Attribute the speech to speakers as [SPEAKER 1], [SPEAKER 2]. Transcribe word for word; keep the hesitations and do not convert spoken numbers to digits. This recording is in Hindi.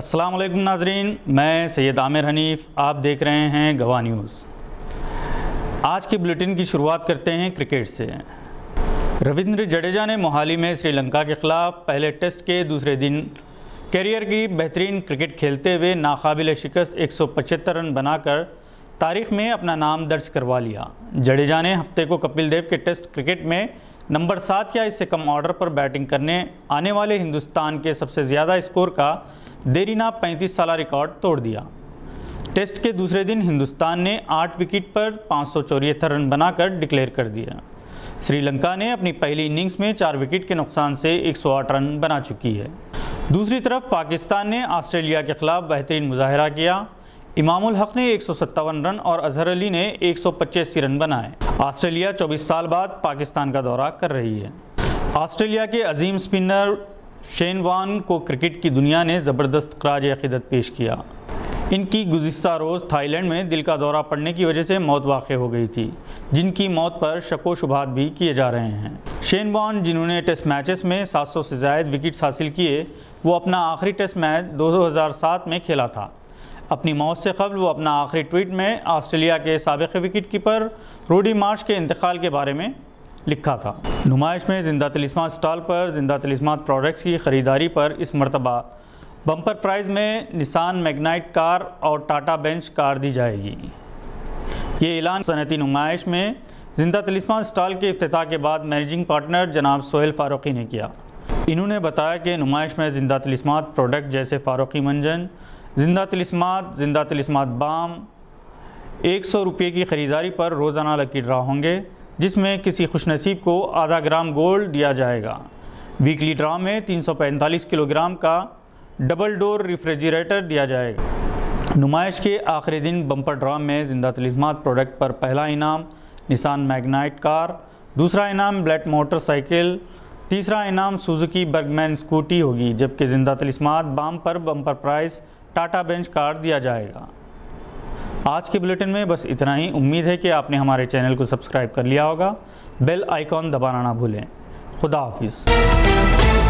[SPEAKER 1] अस्सलाम वालेकुम नाजरीन, मैं सैयद आमिर हनीफ़, आप देख रहे हैं गवाह न्यूज़। आज के बुलेटिन की शुरुआत करते हैं क्रिकेट से। रविंद्र जडेजा ने मोहाली में श्रीलंका के ख़िलाफ़ पहले टेस्ट के दूसरे दिन कैरियर की बेहतरीन क्रिकेट खेलते हुए नाकाबिल शिकस्त एक सौ पचहत्तर रन बनाकर तारीख़ में अपना नाम दर्ज करवा लिया। जडेजा ने हफ्ते को कपिल देव के टेस्ट क्रिकेट में नंबर सात या इससे कम ऑर्डर पर बैटिंग करने आने वाले हिंदुस्तान के सबसे ज़्यादा स्कोर का देरीना पैंतीस साला रिकॉर्ड तोड़ दिया। टेस्ट के दूसरे दिन हिंदुस्तान ने आठ विकेट पर पाँच सौ चौहत्तर रन बनाकर डिक्लेयर कर दिया। श्रीलंका ने अपनी पहली इनिंग्स में चार विकेट के नुकसान से एक सौ आठ रन बना चुकी है। दूसरी तरफ पाकिस्तान ने ऑस्ट्रेलिया के खिलाफ बेहतरीन मुजाहरा किया। इमामुल हक ने एक सौ सत्तावन रन और अजहर अली ने एक सौ पचासी रन बनाए। ऑस्ट्रेलिया चौबीस साल बाद पाकिस्तान का दौरा कर रही है। ऑस्ट्रेलिया के अजीम स्पिनर शेन वॉर्न को क्रिकेट की दुनिया ने ज़बरदस्त खराज अक़ीदत पेश किया। इनकी गुज़िश्ता रोज़ थाईलैंड में दिल का दौरा पड़ने की वजह से मौत वाक़ हो गई थी, जिनकी मौत पर शको शुबहात भी किए जा रहे हैं। शेन वॉर्न, जिन्होंने टेस्ट मैचेस में सात सौ से ज़ायद विकेट्स हासिल किए, वो अपना आखिरी टेस्ट मैच दो हज़ार सात में खेला था। अपनी मौत से कबल वो अपना आखिरी ट्वीट में ऑस्ट्रेलिया के साबिक़ विकेट कीपर रूडी मार्श के इंतकाल के बारे में लिखा था। नुमाइश में जिंदा तिलिस्मात स्टॉल पर जिंदा तिलिस्मात प्रोडक्ट्स की ख़रीदारी पर इस मरतबा बम्पर प्राइज़ में निसान मैग्नाइट कार और टाटा बेंच कार दी जाएगी। ये ऐलान सनती नुमाइश में जिंदा तिलिस्मात स्टॉल के इफ्तिताह के बाद मैनेजिंग पार्टनर जनाब सोहेल फ़ारूकी ने किया। इन्होंने बताया कि नुमाइश में जिंदा तिलिस्मात प्रोडक्ट जैसे फ़ारूकी मंजन, जिंदा तिलिस्मात, जिंदा तिलिस्मात बाम एक सौ रुपये की ख़रीदारी पर रोज़ाना लकी ड्रा होंगे, जिसमें किसी खुशनसीब को आधा ग्राम गोल्ड दिया जाएगा। वीकली ड्रा में तीन सौ पैंतालीस किलोग्राम का डबल डोर रेफ्रिजरेटर दिया जाएगा। नुमाइश के आखिरी दिन बम्पर ड्रा में जिंदा तिलिस्मात प्रोडक्ट पर पहला इनाम निसान मैग्नाइट कार, दूसरा इनाम ब्लेड मोटरसाइकिल, तीसरा इनाम सुजुकी बर्गमैन स्कूटी होगी, जबकि जिंदा तिलिस्मात बाम पर बम्पर प्राइस टाटा बेंच कार दिया जाएगा। आज के बुलेटिन में बस इतना ही। उम्मीद है कि आपने हमारे चैनल को सब्सक्राइब कर लिया होगा। बेल आइकॉन दबाना ना भूलें। खुदा हाफिज़।